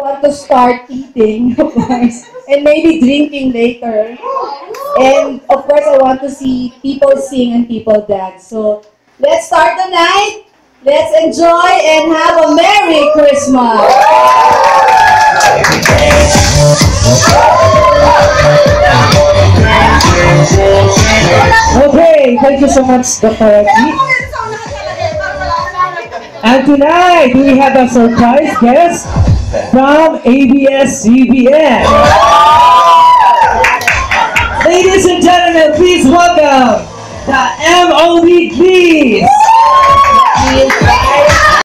want to start eating, of course, and maybe drinking later. And of course, I want to see people sing and people dance. So let's start the night. Let's enjoy and have a Merry Christmas. Okay, thank you so much, Dr. Aki. And tonight, we have a surprise guest from ABS-CBN. Ladies and gentlemen, please welcome the MOB, please.